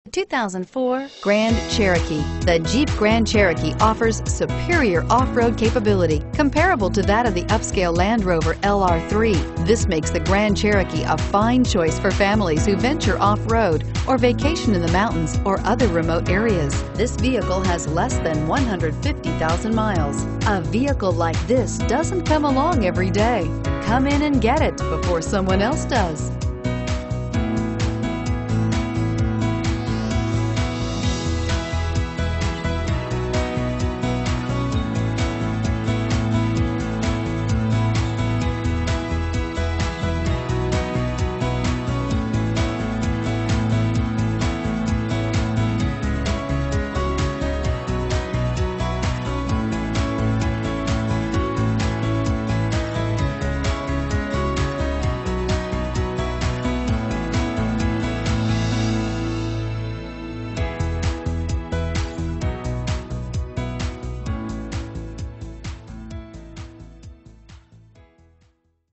2004 Grand Cherokee. The Jeep Grand Cherokee offers superior off-road capability comparable to that of the upscale Land Rover LR3. This makes the Grand Cherokee a fine choice for families who venture off-road or vacation in the mountains or other remote areas. This vehicle has less than 150,000 miles. A vehicle like this doesn't come along every day. Come in and get it before someone else does.